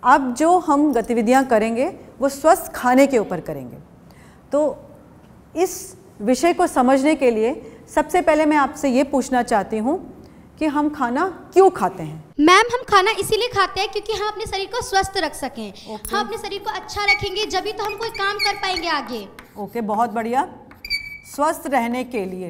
अब जो हम गतिविधियां करेंगे वो स्वस्थ खाने के ऊपर करेंगे। तो इस विषय को समझने के लिए सबसे पहले मैं आपसे ये पूछना चाहती हूँ कि हम खाना क्यों खाते हैं? मैम, हम खाना इसीलिए खाते हैं क्योंकि हम अपने शरीर को स्वस्थ रख सकें। हम अपने शरीर को अच्छा रखेंगे जब तो हम कोई काम कर पाएंगे आगे। ओके, बहुत बढ़िया। स्वस्थ रहने के लिए,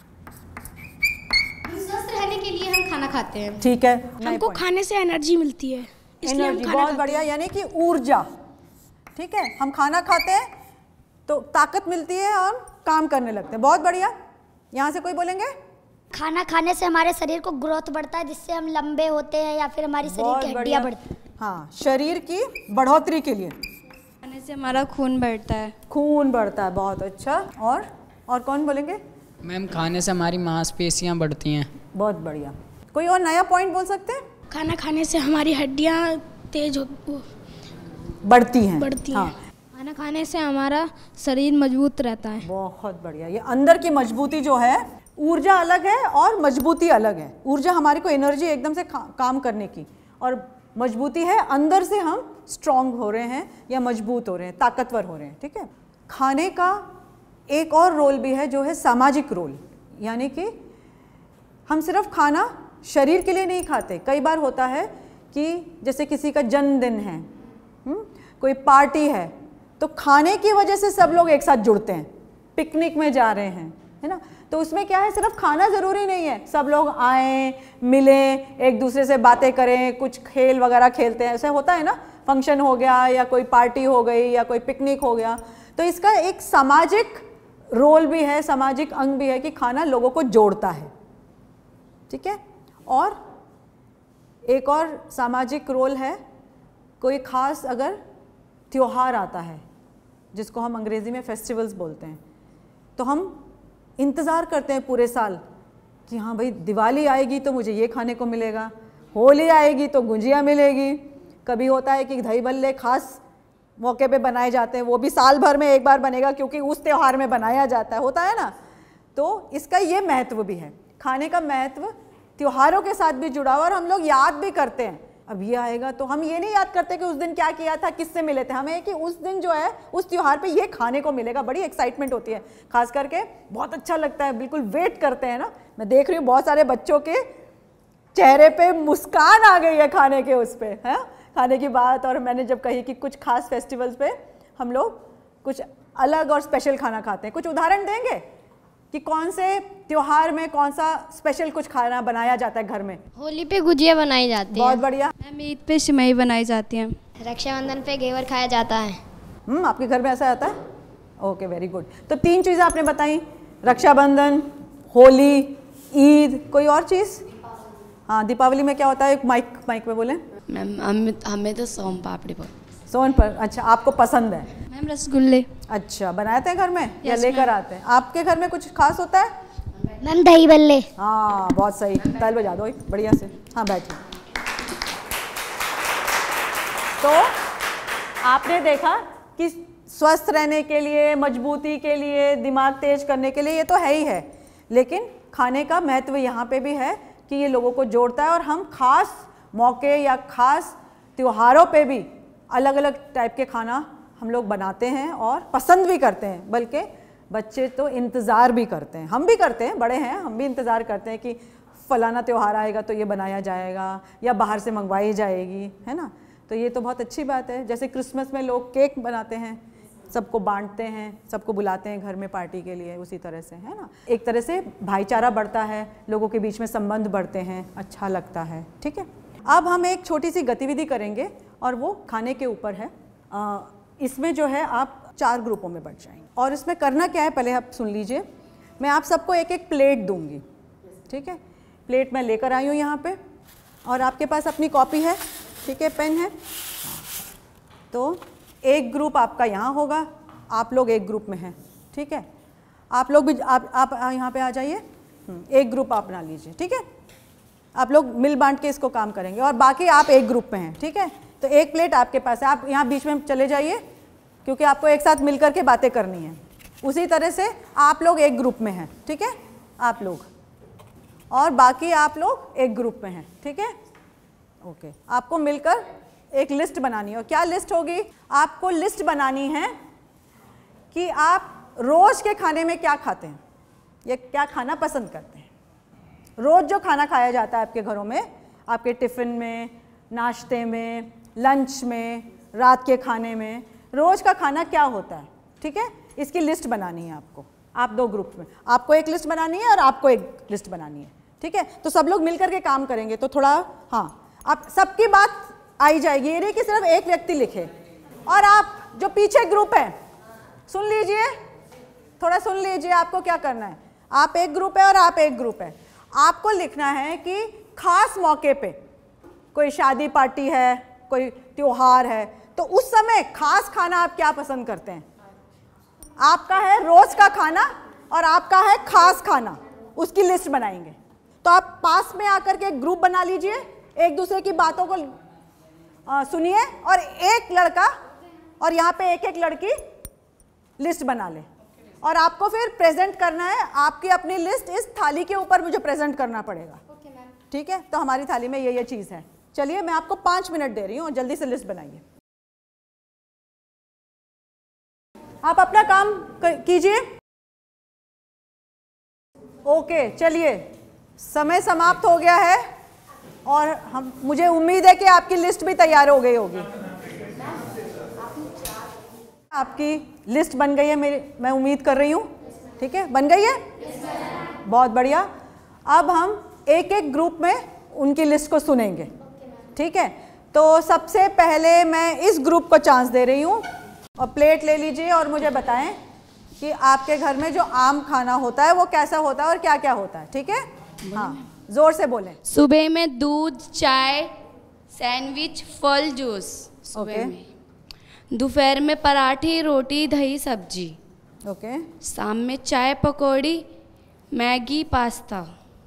स्वस्थ रहने के लिए हम खाना खाते हैं। ठीक है। हमको खाने से एनर्जी मिलती है, इसलिए हम एनर्जी, खाना बहुत बढ़िया, यानी कि ऊर्जा। ठीक है, हम खाना खाते हैं तो ताकत मिलती है और काम करने लगते हैं। बहुत बढ़िया। यहाँ से कोई बोलेंगे? खाना खाने से हमारे शरीर को ग्रोथ बढ़ता है, जिससे हम लंबे होते हैं या फिर हमारी शरीर की हड्डियाँ बढ़ती हैं। हाँ, शरीर की बढ़ोतरी के लिए। खाने से हमारा खून बढ़ता है। खून बढ़ता है, बहुत अच्छा। और कौन बोलेंगे? मैम, खाने से हमारी मांसपेशियाँ बढ़ती हैं। बहुत बढ़िया। कोई और नया पॉइंट बोल सकते हैं? खाना खाने से हमारी हड्डियाँ तेज बढ़ती हैं। हाँ। खाना खाने से हमारा शरीर मजबूत रहता है। बहुत बढ़िया। ये अंदर की मजबूती जो है, ऊर्जा अलग है और मजबूती अलग है। ऊर्जा हमारे को एनर्जी एकदम से काम करने की, और मजबूती है अंदर से हम स्ट्रांग हो रहे हैं या मजबूत हो रहे हैं, ताकतवर हो रहे हैं। ठीक है। खाने का एक और रोल भी है जो है सामाजिक रोल, यानी कि हम सिर्फ खाना शरीर के लिए नहीं खाते। कई बार होता है कि जैसे किसी का जन्मदिन है, कोई पार्टी है, तो खाने की वजह से सब लोग एक साथ जुड़ते हैं। पिकनिक में जा रहे हैं, है ना, तो उसमें क्या है, सिर्फ खाना ज़रूरी नहीं है, सब लोग आएँ, मिलें, एक दूसरे से बातें करें, कुछ खेल वगैरह खेलते हैं। ऐसा होता है ना, फंक्शन हो गया या कोई पार्टी हो गई या कोई पिकनिक हो गया। तो इसका एक सामाजिक रोल भी है, सामाजिक अंग भी है कि खाना लोगों को जोड़ता है। ठीक है। और एक और सामाजिक रोल है, कोई ख़ास अगर त्योहार आता है जिसको हम अंग्रेज़ी में फेस्टिवल्स बोलते हैं, तो हम इंतज़ार करते हैं पूरे साल कि हाँ भाई, दिवाली आएगी तो मुझे ये खाने को मिलेगा, होली आएगी तो गुंजिया मिलेगी। कभी होता है कि दही भल्ले खास मौके पे बनाए जाते हैं, वो भी साल भर में एक बार बनेगा क्योंकि उस त्यौहार में बनाया जाता है, होता है ना। तो इसका ये महत्व भी है, खाने का महत्व त्योहारों के साथ भी जुड़ा हुआ, और हम लोग याद भी करते हैं। अब ये आएगा तो हम ये नहीं याद करते कि उस दिन क्या किया था, किससे मिले थे, हमें कि उस दिन जो है उस त्योहार पे ये खाने को मिलेगा। बड़ी एक्साइटमेंट होती है, खास करके बहुत अच्छा लगता है, बिल्कुल वेट करते हैं ना। मैं देख रही हूँ बहुत सारे बच्चों के चेहरे पे मुस्कान आ गई है खाने के उस पे, है खाने की बात। और मैंने जब कही कि कुछ खास फेस्टिवल्स पे हम लोग कुछ अलग और स्पेशल खाना खाते हैं, कुछ उदाहरण देंगे कि कौन से त्योहार में कौन सा स्पेशल कुछ खाना बनाया जाता है घर में? होली पे गुजिया बनाई जाती है। बहुत बढ़िया। मैम, ईद पे सिमई बनाई जाती है। रक्षाबंधन पे घेवर खाया जाता है। आपके घर में ऐसा आता है? Okay, very good. तो 3 चीज़ें आपने बताई, रक्षाबंधन, होली, ईद। कोई और चीज़? हाँ, दीपावली में क्या होता है? माइक में बोलें। मैम, हमें तो सोन पापड़ी सोन पर, अच्छा, आपको पसंद है? मैम, रसगुल्ले। अच्छा, बनाते हैं घर में या लेकर आते हैं? आपके घर में कुछ खास होता है? मैम, दही बल्ले। हाँ, बहुत सही, ताल बजा दो बढ़िया से। हाँ, बैठिए। तो आपने देखा कि स्वस्थ रहने के लिए, मजबूती के लिए, दिमाग तेज करने के लिए ये तो है ही है, लेकिन खाने का महत्व यहाँ पे भी है कि ये लोगों को जोड़ता है। और हम खास मौके या खास त्योहारों पे भी अलग अलग टाइप के खाना हम लोग बनाते हैं और पसंद भी करते हैं, बल्कि बच्चे तो इंतज़ार भी करते हैं, हम भी करते हैं, बड़े हैं, हम भी इंतज़ार करते हैं कि फलाना त्यौहार आएगा तो ये बनाया जाएगा या बाहर से मंगवाई जाएगी, है ना। तो ये तो बहुत अच्छी बात है। जैसे क्रिसमस में लोग केक बनाते हैं, सबको बांटते हैं, सबको बुलाते हैं घर में पार्टी के लिए, उसी तरह से, है ना। एक तरह से भाईचारा बढ़ता है, लोगों के बीच में संबंध बढ़ते हैं, अच्छा लगता है। ठीक है। अब हम एक छोटी सी गतिविधि करेंगे और वो खाने के ऊपर है। इसमें जो है आप 4 ग्रुपों में बट जाएंगे, और इसमें करना क्या है पहले आप सुन लीजिए। मैं आप सबको एक एक प्लेट दूंगी, ठीक है। प्लेट मैं लेकर आई हूँ यहाँ पे, और आपके पास अपनी कॉपी है, ठीक है, पेन है। तो एक ग्रुप आपका यहाँ होगा, आप लोग एक ग्रुप में हैं, ठीक है। आप लोग भी आप यहाँ पे आ जाइए, एक ग्रुप आप बना लीजिए, ठीक है। आप लोग मिल बांट के इसको काम करेंगे, और बाकी आप एक ग्रुप में हैं, ठीक है। तो एक प्लेट आपके पास है, आप यहाँ बीच में चले जाइए क्योंकि आपको एक साथ मिल करके बातें करनी है। उसी तरह से आप लोग एक ग्रुप में हैं, ठीक है, आप लोग, और बाकी आप लोग एक ग्रुप में हैं, ठीक है। ओके, आपको मिलकर एक लिस्ट बनानी है। और क्या लिस्ट होगी? आपको लिस्ट बनानी है कि आप रोज़ के खाने में क्या खाते हैं या क्या खाना पसंद करते हैं। रोज़ जो खाना खाया जाता है आपके घरों में, आपके टिफ़िन में, नाश्ते में, लंच में, रात के खाने में, रोज़ का खाना क्या होता है, ठीक है। इसकी लिस्ट बनानी है आपको। आप दो ग्रुप में, आपको एक लिस्ट बनानी है और आपको एक लिस्ट बनानी है, ठीक है। तो सब लोग मिलकर के काम करेंगे तो थोड़ा, हाँ, आप सबकी बात आई जाएगी। ये नहीं कि सिर्फ एक व्यक्ति लिखे। और आप जो पीछे ग्रुप है, सुन लीजिए, थोड़ा सुन लीजिए। आपको क्या करना है, आप एक ग्रुप है और आप एक ग्रुप है। आपको लिखना है कि खास मौके पे, कोई शादी पार्टी है, कोई त्योहार है, तो उस समय खास खाना आप क्या पसंद करते हैं। आपका है रोज का खाना और आपका है खास खाना, उसकी लिस्ट बनाएंगे। तो आप पास में आकर के एक ग्रुप बना लीजिए, एक दूसरे की बातों को सुनिए और एक लड़का और यहाँ पे एक एक लड़की लिस्ट बना ले और आपको फिर प्रेजेंट करना है। आपकी अपनी लिस्ट इस थाली के ऊपर मुझे प्रेजेंट करना पड़ेगा, ठीक है। तो हमारी थाली में ये चीज़ है। चलिए, मैं आपको 5 मिनट दे रही हूँ, जल्दी से लिस्ट बनाइए। आप अपना काम कीजिए। ओके, चलिए, समय समाप्त हो गया है और मुझे उम्मीद है कि आपकी लिस्ट भी तैयार हो गई होगी। आपकी लिस्ट बन गई है, मैं उम्मीद कर रही हूँ, ठीक है, बन गई है। बहुत बढ़िया। अब हम एक एक ग्रुप में उनकी लिस्ट को सुनेंगे, ठीक है। तो सबसे पहले मैं इस ग्रुप को चांस दे रही हूँ और प्लेट ले लीजिए और मुझे बताएं कि आपके घर में जो आम खाना होता है वो कैसा होता है और क्या क्या होता है, ठीक है। हाँ, जोर से बोलें। सुबह में दूध, चाय, सैंडविच, फल, जूस सुबह में। दोपहर में पराठे, रोटी, दही, सब्जी। ओके। शाम में चाय, पकौड़ी, मैगी, पास्ता।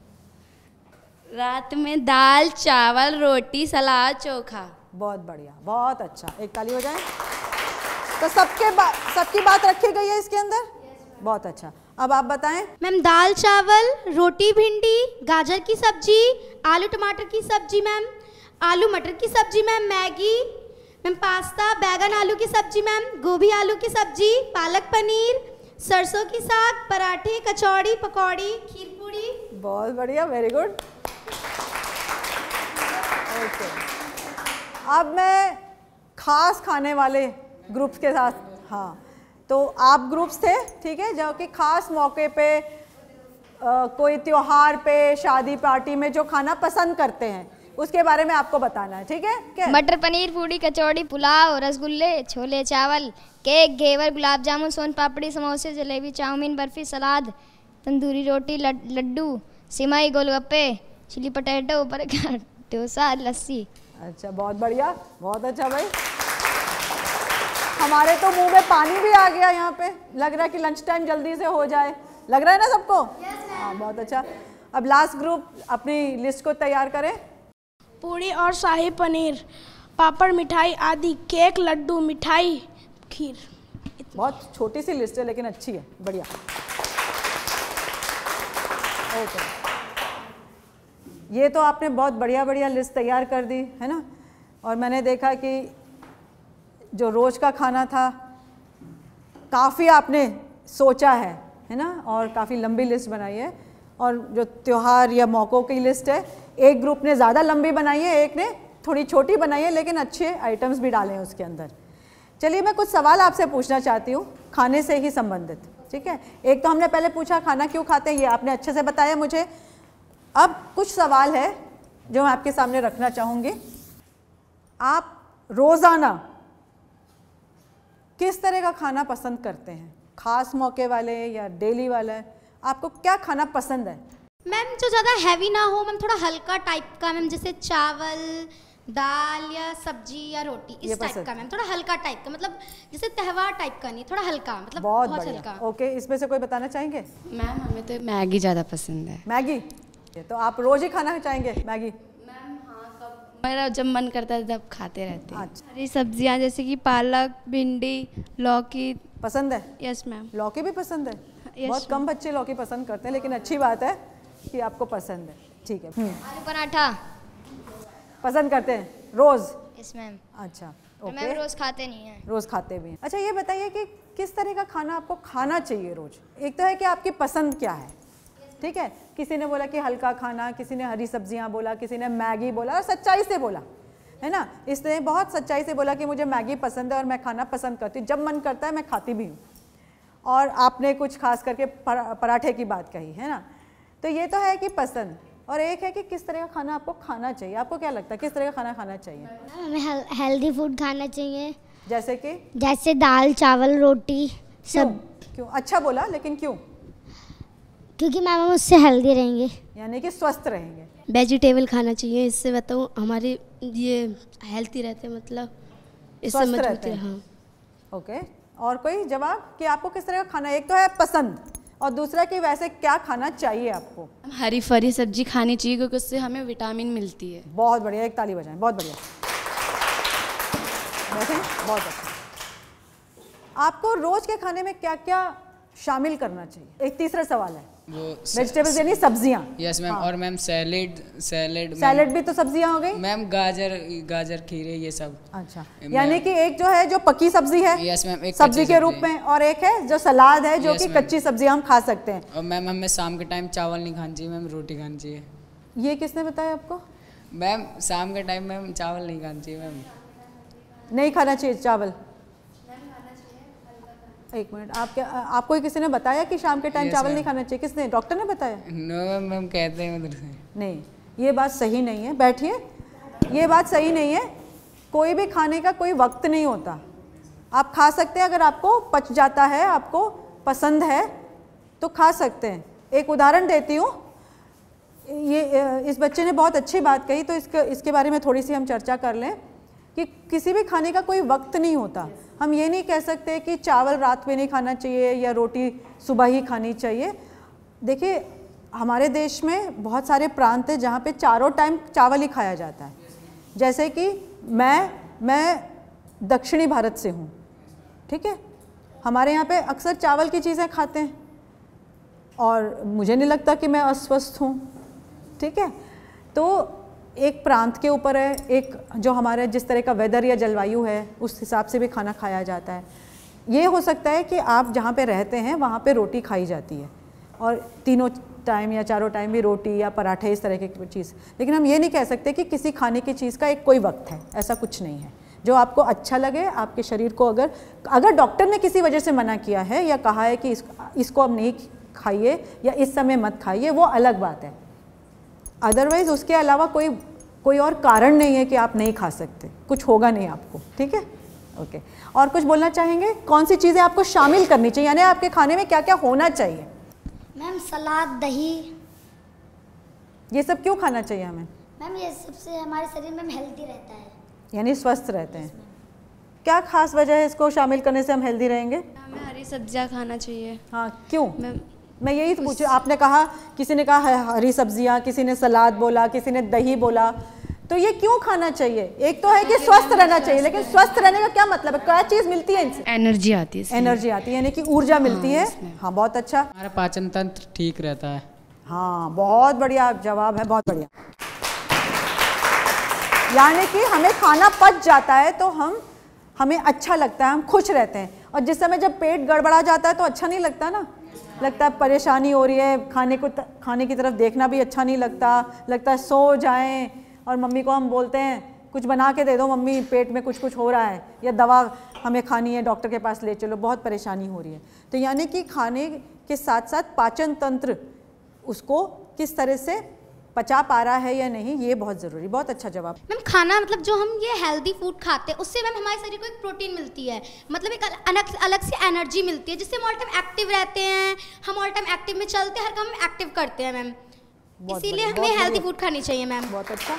रात में दाल, चावल, रोटी, सलाद, चोखा। बहुत बढ़िया, बहुत अच्छा, एक ताली हो जाए। तो सबकी बात रखी गई है इसके अंदर। बहुत अच्छा। अब आप बताएं। मैम, दाल चावल, रोटी भिंडी, गाजर की सब्जी, आलू टमाटर की सब्जी मैम, आलू मटर की सब्जी मैम, मैगी मैम, पास्ता, बैगन आलू की सब्जी मैम, गोभी आलू की सब्जी, पालक पनीर, सरसों की साग, पराठे, कचौड़ी, पकौड़ी, खीर पूड़ी। बहुत बढ़िया, वेरी गुड। ओके, अब मैं खास खाने वाले ग्रुप्स के साथ, हाँ, तो आप ग्रुप्स थे, ठीक है, जो कि खास मौके पे, कोई त्योहार पे, शादी पार्टी में जो खाना पसंद करते हैं उसके बारे में आपको बताना है, ठीक है। क्या? मटर पनीर, पूड़ी, कचौड़ी, पुलाव, रसगुल्ले, छोले चावल, केक, घेवर, गुलाब जामुन, सोन पापड़ी, समोसे, जलेबी, चाउमीन, बर्फी, सलाद, तंदूरी रोटी, लड्डू, सिमाई, golgappe, chilli potato, burger, dosa, lassi. अच्छा, बहुत बढ़िया, बहुत अच्छा भाई। हमारे तो मुंह में पानी भी आ गया यहाँ पे। लग रहा है कि लंच टाइम जल्दी से हो जाए, लग रहा है ना सबको। हाँ, बहुत अच्छा। अब लास्ट ग्रुप अपनी लिस्ट को तैयार करें। पूड़ी और शाही पनीर, पापड़, मिठाई आदि, केक, लड्डू, मिठाई, खीर। बहुत छोटी सी लिस्ट है लेकिन अच्छी है, बढ़िया। ओके, ये तो आपने बहुत बढ़िया बढ़िया लिस्ट तैयार कर दी है ना। और मैंने देखा कि जो रोज़ का खाना था काफ़ी आपने सोचा है ना, और काफ़ी लंबी लिस्ट बनाई है। और जो त्योहार या मौक़ों की लिस्ट है, एक ग्रुप ने ज़्यादा लंबी बनाई है, एक ने थोड़ी छोटी बनाई है, लेकिन अच्छे आइटम्स भी डाले हैं उसके अंदर। चलिए, मैं कुछ सवाल आपसे पूछना चाहती हूँ खाने से ही संबंधित, ठीक है। एक तो हमने पहले पूछा खाना क्यों खाते हैं, ये आपने अच्छे से बताया मुझे। अब कुछ सवाल है जो मैं आपके सामने रखना चाहूँगी। आप रोज़ाना किस तरह का खाना पसंद करते हैं, खास मौके वाले या डेली वाले? आपको क्या खाना पसंद है? मैम, जो ज़्यादा हैवी ना हो मैम, थोड़ा हल्का टाइप का मैम, जैसे चावल, दाल या सब्जी या रोटी, इस टाइप का मैम, थोड़ा हल्का टाइप का, मतलब जैसे त्योहार टाइप का नहीं, थोड़ा हल्का, मतलब बहुत हल्का। ओके, इसमें से कोई बताना चाहेंगे? मैम, हमें तो मैगी ज़्यादा पसंद है। मैगी? तो आप रोज़ ही खाना चाहेंगे मैगी? मेरा जब मन करता है तब खाते रहते हैं। अच्छा, हरी सब्जियां जैसे कि पालक, भिंडी, लौकी पसंद है? Yes ma'am. लौकी भी पसंद है? Yes, बहुत कम बच्चे लौकी पसंद करते हैं, लेकिन अच्छी बात है कि आपको पसंद है, ठीक है। आलू पराठा पसंद करते हैं रोज़? Yes ma'am. अच्छा, मैम ओके। रोज़ खाते नहीं हैं। रोज़ खाते भी हैं। अच्छा, ये बताइए कि किस तरह का खाना आपको खाना चाहिए रोज़? एक तो है कि आपकी पसंद क्या है, ठीक है। किसी ने बोला कि हल्का खाना, किसी ने हरी सब्जियां बोला, किसी ने मैगी बोला, और सच्चाई से बोला, है ना। इसने बहुत सच्चाई से बोला कि मुझे मैगी पसंद है और मैं खाना पसंद करती हूँ, जब मन करता है मैं खाती भी हूँ। और आपने कुछ खास करके पराठे की बात कही, है ना। तो ये तो है कि पसंद, और एक है कि किस तरह का खाना आपको खाना चाहिए। आपको क्या लगता है किस तरह का खाना खाना चाहिए? हमें हेल्दी फूड खाना चाहिए, जैसे कि जैसे दाल चावल रोटी सब। क्यों? अच्छा बोला, लेकिन क्यों? क्योंकि मैम हम उससे हेल्दी रहेंगे, यानी कि स्वस्थ रहेंगे। वेजिटेबल खाना चाहिए, इससे बताऊँ हमारे ये हेल्थी रहते, मतलब इससे स्वस्थ मजबूती रहते हैं। हाँ। ओके, और कोई जवाब कि आपको किस तरह का खाना? एक तो है पसंद, और दूसरा कि वैसे क्या खाना चाहिए आपको? हरी फरी सब्जी खानी चाहिए क्योंकि उससे हमें विटामिन मिलती है। बहुत बढ़िया, एक ताली बजाएं, बहुत बढ़िया। बैठे, बहुत अच्छा। आपको रोज के खाने में क्या क्या शामिल करना चाहिए? एक तीसरा सवाल है, वो वेजिटेबल्स यानी सब्जियां। Yes ma'am. और मैम सैलेड सैलेड भी तो सब्जियां हो गई मैम, गाजर खीरे ये सब। अच्छा, यानी कि एक जो है जो पकी सब्जी है, यस मैम, एक सब्जी कच्ची के रूप में, और एक है जो सलाद है जो Yes, कि ma'am. कच्ची सब्जी हम खा सकते हैं। और मैम हमें शाम के टाइम चावल नहीं खाना चाहिए मैम, रोटी खानी चाहिए। ये किसने बताया आपको? मैम शाम के टाइम मैम चावल नहीं खाना चाहिए मैम। नहीं खाना चाहिए चावल? एक मिनट, आपको किसी ने बताया कि शाम के टाइम Yes, चावल ma'am. नहीं खाना चाहिए? किसने? डॉक्टर ने बताया? नो मैम कहते हैं उधर से। नहीं, ये बात सही नहीं है। बैठिए, ये बात सही नहीं है। कोई भी खाने का कोई वक्त नहीं होता। आप खा सकते हैं, अगर आपको पच जाता है, आपको पसंद है तो खा सकते हैं। एक उदाहरण देती हूँ, ये इस बच्चे ने बहुत अच्छी बात कही, तो इसके बारे में थोड़ी सी हम चर्चा कर लें कि किसी भी खाने का कोई वक्त नहीं होता। हम ये नहीं कह सकते कि चावल रात में नहीं खाना चाहिए या रोटी सुबह ही खानी चाहिए। देखिए, हमारे देश में बहुत सारे प्रांत हैं जहाँ पे चारों टाइम चावल ही खाया जाता है। जैसे कि मैं दक्षिणी भारत से हूँ, ठीक है। हमारे यहाँ पे अक्सर चावल की चीज़ें खाते हैं और मुझे नहीं लगता कि मैं अस्वस्थ हूँ, ठीक है। तो एक प्रांत के ऊपर है, एक जो हमारे जिस तरह का वेदर या जलवायु है उस हिसाब से भी खाना खाया जाता है। ये हो सकता है कि आप जहाँ पे रहते हैं वहाँ पे रोटी खाई जाती है, और तीनों टाइम या चारों टाइम भी रोटी या पराठे इस तरह की चीज़। लेकिन हम ये नहीं कह सकते कि किसी खाने की चीज़ का एक कोई वक्त है, ऐसा कुछ नहीं है। जो आपको अच्छा लगे, आपके शरीर को अगर डॉक्टर ने किसी वजह से मना किया है या कहा है कि इसको अब नहीं खाइए या इस समय मत खाइए, वो अलग बात है। अदरवाइज़ उसके अलावा कोई और कारण नहीं है कि आप नहीं खा सकते, कुछ होगा नहीं आपको, ठीक है। ओके, और कुछ बोलना चाहेंगे? कौन सी चीज़ें आपको शामिल करनी चाहिए, यानी आपके खाने में क्या क्या होना चाहिए? मैम सलाद दही, ये सब क्यों खाना चाहिए हमें? मैम ये सबसे हमारे शरीर में हेल्दी रहता है, यानी स्वस्थ रहते हैं। क्या खास वजह है इसको शामिल करने से हम हेल्दी रहेंगे? हमें हरी सब्जियां खाना चाहिए। हाँ, क्यों? मैम मैं यही तो पूछू। आपने कहा, किसी ने कहा हरी सब्जियां, किसी ने सलाद बोला, किसी ने दही बोला, तो ये क्यों खाना चाहिए? एक तो है कि स्वस्थ रहना चाहिए, लेकिन स्वस्थ रहने का क्या मतलब है? क्या चीज़ मिलती है इनसे? एनर्जी आती है। एनर्जी आती है, यानी कि ऊर्जा मिलती है। हाँ, बहुत अच्छा। हमारा पाचन तंत्र ठीक रहता है। हाँ, बहुत बढ़िया जवाब है, बहुत बढ़िया। यानी कि हमें खाना पच जाता है तो हमें अच्छा लगता है, हम खुश रहते हैं। और जिस समय जब पेट गड़बड़ा जाता है तो अच्छा नहीं लगता ना, लगता है परेशानी हो रही है, खाने की तरफ देखना भी अच्छा नहीं लगता है सो जाएं। और मम्मी को हम बोलते हैं कुछ बना के दे दो मम्मी, पेट में कुछ हो रहा है, या दवा हमें खानी है, डॉक्टर के पास ले चलो, बहुत परेशानी हो रही है। तो यानी कि खाने के साथ साथ पाचन तंत्र उसको किस तरह से पचा पा रहा है या नहीं, ये बहुत ज़रूरी। बहुत अच्छा जवाब। मैम खाना मतलब जो हम ये हेल्दी फूड खाते हैं उससे मैम हमारे शरीर को एक प्रोटीन मिलती है, मतलब एक अलग से एनर्जी मिलती है, जिससे हम ऑल टाइम एक्टिव रहते हैं, हम ऑल टाइम एक्टिव में चलते हैं, हर काम में एक्टिव करते हैं मैम। इसीलिए हमें हेल्दी फूड खानी चाहिए मैम। बहुत अच्छा।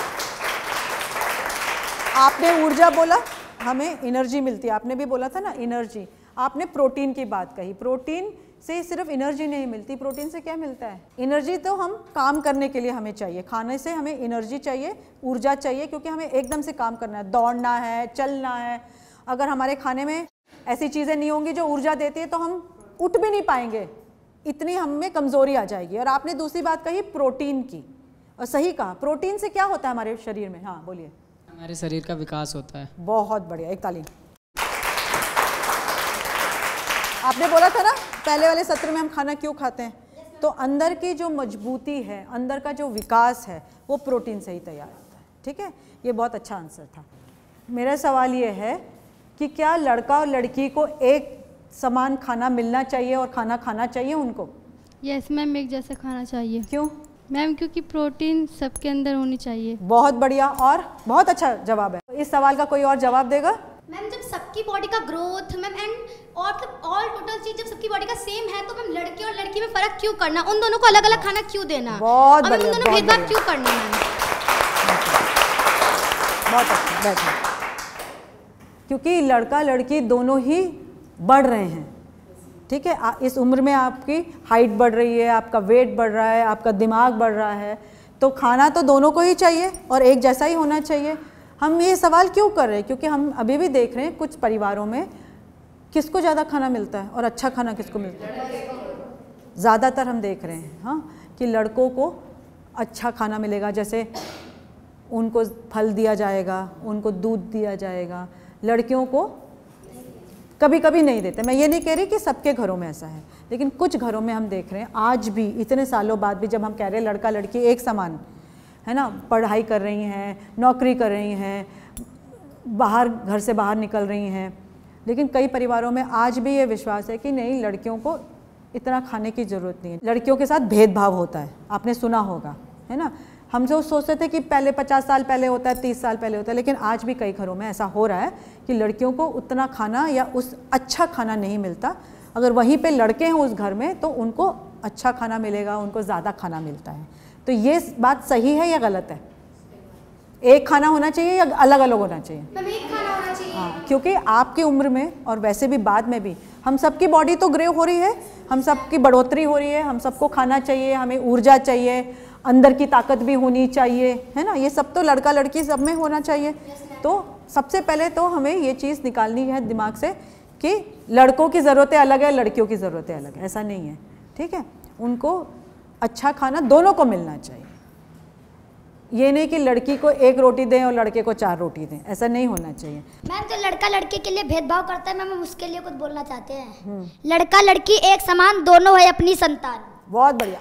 आपने ऊर्जा बोला, हमें एनर्जी मिलती है, आपने भी बोला था ना एनर्जी। आपने प्रोटीन की बात कही, प्रोटीन से सिर्फ एनर्जी नहीं मिलती। प्रोटीन से क्या मिलता है? एनर्जी तो हम काम करने के लिए हमें चाहिए, खाने से हमें एनर्जी चाहिए, ऊर्जा चाहिए, क्योंकि हमें एकदम से काम करना है, दौड़ना है, चलना है। अगर हमारे खाने में ऐसी चीज़ें नहीं होंगी जो ऊर्जा देती है तो हम उठ भी नहीं पाएंगे, इतनी हम में कमज़ोरी आ जाएगी। और आपने दूसरी बात कही प्रोटीन की, और सही कहा। प्रोटीन से क्या होता है हमारे शरीर में? हाँ बोलिए। हमारे शरीर का विकास होता है। बहुत बढ़िया, एक ताली। आपने बोला था ना पहले वाले सत्र में हम खाना क्यों खाते हैं, तो अंदर की जो मजबूती है, अंदर का जो विकास है वो प्रोटीन से ही तैयार होता है। ठीक है, ये बहुत अच्छा आंसर था। मेरा सवाल ये है कि क्या लड़का और लड़की को एक समान खाना मिलना चाहिए और खाना खाना चाहिए उनको? यस मैम, एक जैसा खाना चाहिए। क्यों मैम? क्योंकि प्रोटीन सबके अंदर होनी चाहिए। बहुत बढ़िया, और बहुत अच्छा जवाब है। इस सवाल का कोई और जवाब देगा? मैम जब सबकी बॉडी का ग्रोथ मैम एंड और ऑल टोटल चीज जब सबकी बॉडी का सेम है तो मैम लड़के और लड़की में फर्क क्यों करना, उन दोनों को अलग अलग खाना क्यों देना, बहुत और बढ़िया, उन दोनों भेदभाव क्यों करना मैम? बहुत अच्छा, बैठो। क्योंकि लड़का लड़की दोनों ही बढ़ रहे हैं। ठीक है, इस उम्र में आपकी हाइट बढ़ रही है, आपका वेट बढ़ रहा है, आपका दिमाग बढ़ रहा है, तो खाना तो दोनों को ही चाहिए और एक जैसा ही होना चाहिए। हम ये सवाल क्यों कर रहे हैं? क्योंकि हम अभी भी देख रहे हैं कुछ परिवारों में किसको ज़्यादा खाना मिलता है और अच्छा खाना किसको मिलता है। ज़्यादातर हम देख रहे हैं हाँ कि लड़कों को अच्छा खाना मिलेगा, जैसे उनको फल दिया जाएगा, उनको दूध दिया जाएगा। लड़कियों को कभी कभी नहीं देते। मैं ये नहीं कह रही कि सबके घरों में ऐसा है, लेकिन कुछ घरों में हम देख रहे हैं आज भी, इतने सालों बाद भी, जब हम कह रहे हैं लड़का लड़की एक समान है ना, पढ़ाई कर रही हैं, नौकरी कर रही हैं, बाहर घर से बाहर निकल रही हैं, लेकिन कई परिवारों में आज भी ये विश्वास है कि नहीं, लड़कियों को इतना खाने की ज़रूरत नहीं है। लड़कियों के साथ भेदभाव होता है, आपने सुना होगा है ना। हम जो सोचते थे कि पहले 50 साल पहले होता है, 30 साल पहले होता है, लेकिन आज भी कई घरों में ऐसा हो रहा है कि लड़कियों को उतना खाना या उस अच्छा खाना नहीं मिलता। अगर वहीं पे लड़के हैं उस घर में तो उनको अच्छा खाना मिलेगा, उनको ज़्यादा खाना मिलता है। तो ये बात सही है या गलत है? एक खाना होना चाहिए या अलग अलग होना चाहिए? एक खाना होना चाहिए। हाँ, क्योंकि आपकी उम्र में और वैसे भी बाद में भी हम सबकी बॉडी तो ग्रे हो रही है, हम सबकी बढ़ोतरी हो रही है, हम सबको खाना चाहिए, हमें ऊर्जा चाहिए, अंदर की ताकत भी होनी चाहिए, है ना। ये सब तो लड़का लड़की सब में होना चाहिए। तो सबसे पहले तो हमें ये चीज़ निकालनी है दिमाग से कि लड़कों की ज़रूरतें अलग है, लड़कियों की ज़रूरतें अलग है, ऐसा नहीं है। ठीक है, उनको अच्छा खाना दोनों को मिलना चाहिए। ये नहीं कि लड़की को एक रोटी दें और लड़के को 4 रोटी दें, ऐसा नहीं होना चाहिए। मैम जो लड़का लड़की के लिए भेदभाव करता है मैम, हम उसके लिए कुछ बोलना चाहते हैं। लड़का लड़की एक समान, दोनों है अपनी संतान। बहुत बढ़िया।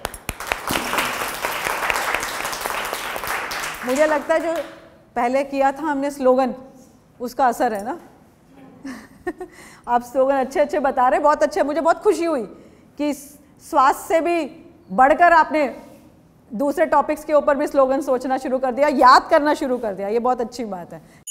मुझे लगता है जो पहले किया था हमने स्लोगन, उसका असर है ना। आप स्लोगन अच्छे अच्छे बता रहे, बहुत अच्छे। मुझे बहुत खुशी हुई कि स्वास्थ्य से भी बढ़कर आपने दूसरे टॉपिक्स के ऊपर भी स्लोगन सोचना शुरू कर दिया, याद करना शुरू कर दिया। ये बहुत अच्छी बात है।